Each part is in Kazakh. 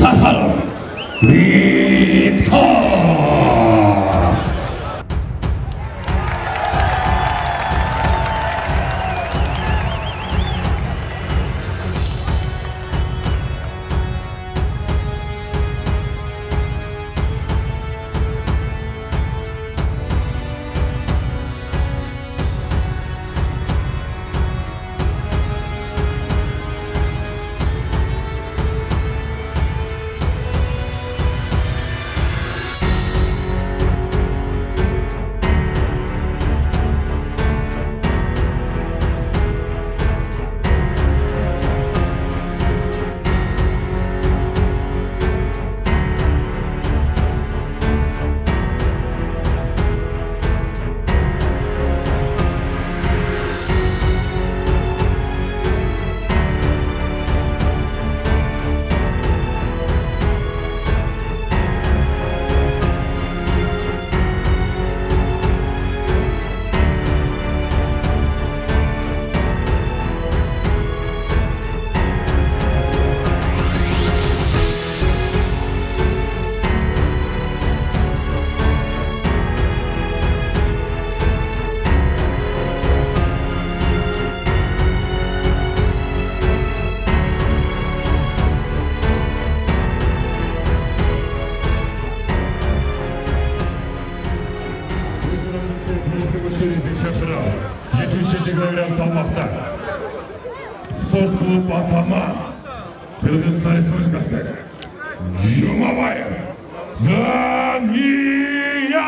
Сахаров Виктор. Спорт клуб «Атаман», Кыргызстан Республикасы, Жумабаев Дания.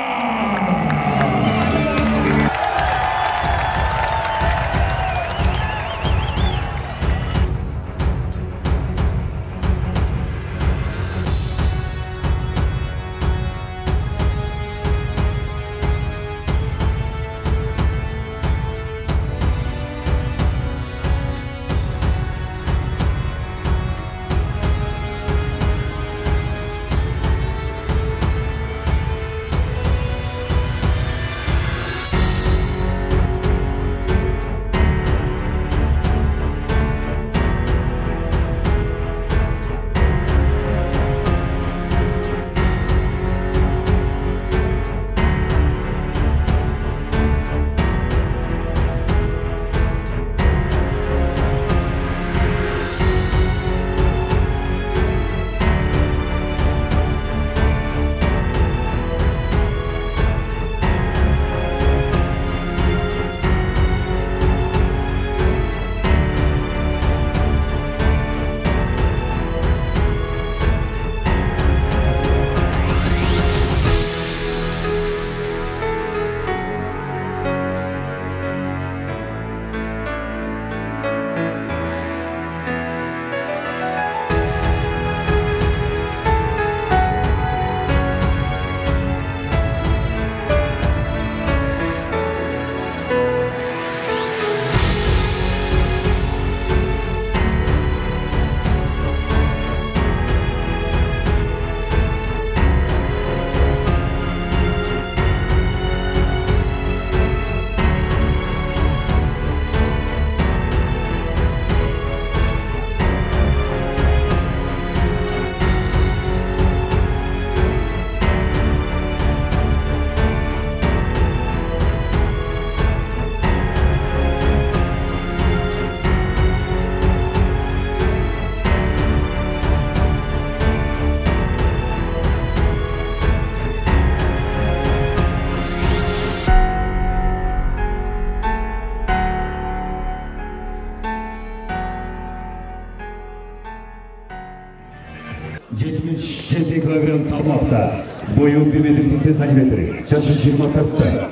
Килограмм салмақта, бойы 1,80 сантиметр, жасы 24-та.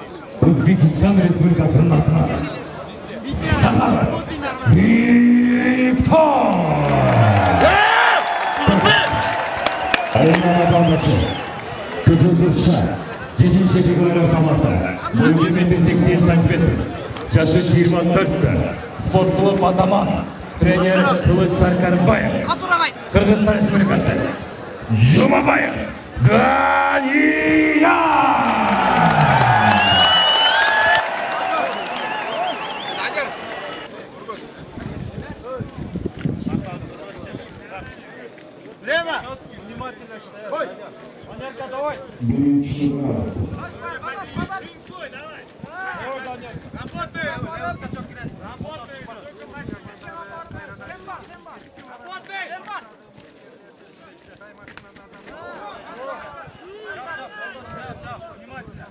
Өзбекстан Республикасының атынан Сахаров Виктор. Айнала балдашы, көзілдірші, 7 килограмм салмақта, бойы 1,80 сантиметр, жасы 24-та. Спорт клуб «Атаман», тренер Кылыч Саркарбаев, Кыргызстан Республикасы, Жумабаев Дания. Время! Внимательно считай. Бой! Ванерка, давай! Birinci round. Давай, Даня! Работай! Работай! Внимательно!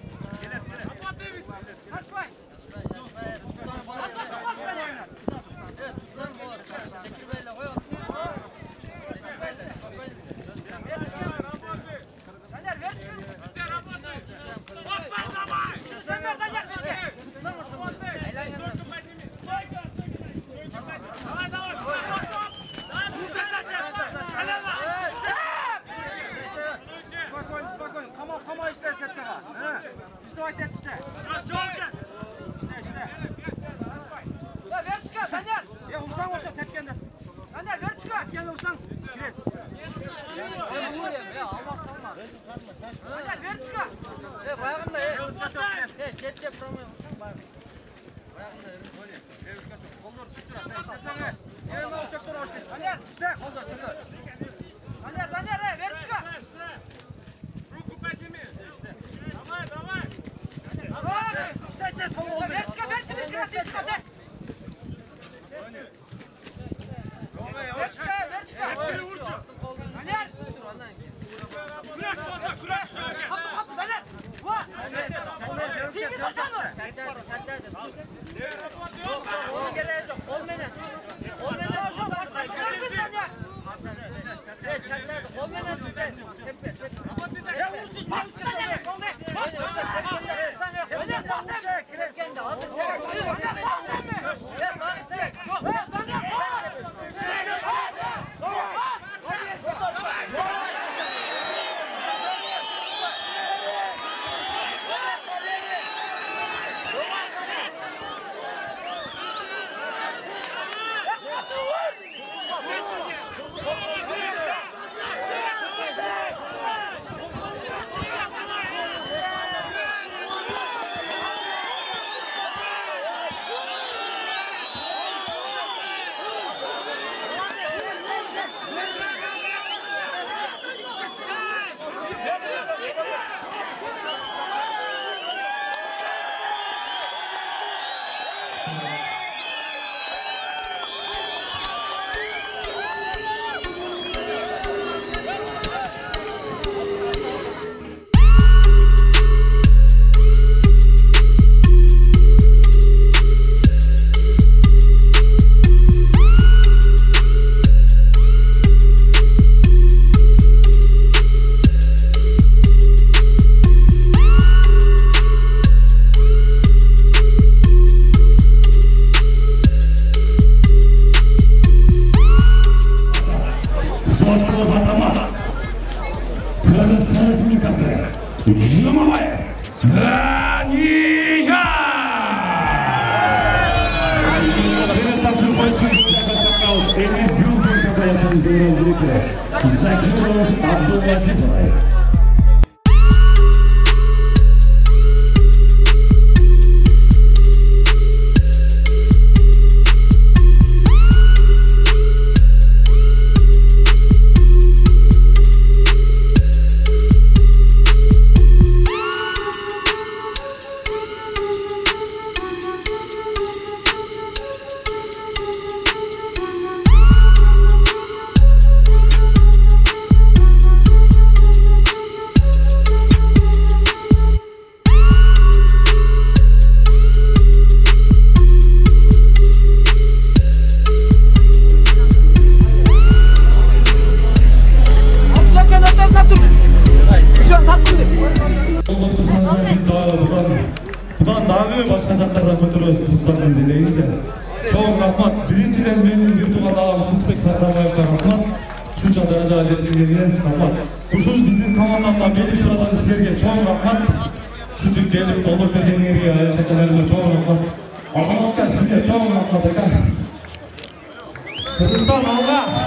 Спокойно, қамау іште сәттіға. Висовать ет іште. Вертичка, Даняр! Ұрсаң оша, тәпкендесің. Даняр, вертичка! Тәпкенді ұрсаң, керес. Даняр, вертичка! Баяғында, Чет-чет промайым. Қолдар түштірі. Іштесәңе. Ең олчақтар ашты. Даняр! Іште, қолдар түштірі. Даняр, вертичка! Руку подними. Давай, давай. Давай! Іште, сол олды. Вертичка, вертичка! Вертичка! Даняр! Күреш болса, күреш. Қапы, Даняр! Тиіміз ұрсаны! Закиров Абдуллатифов. Бұдан дағы башқа жақтарда көтеріліс қылыстарын dileyince çoğun rahmat, birinciden benim virtual ağam Kılıçbek Sardarbayev'e rahmat, şunca daraja жеткенге rahmat. Ушул биздин командамдан бери sıradan sizlerге çoğun rahmat, şunча gelip dolu vergenlerге ayşekelerine çoğun rahmat. Allah'ım sizge çoğun rahmat. Kırgızstan alga.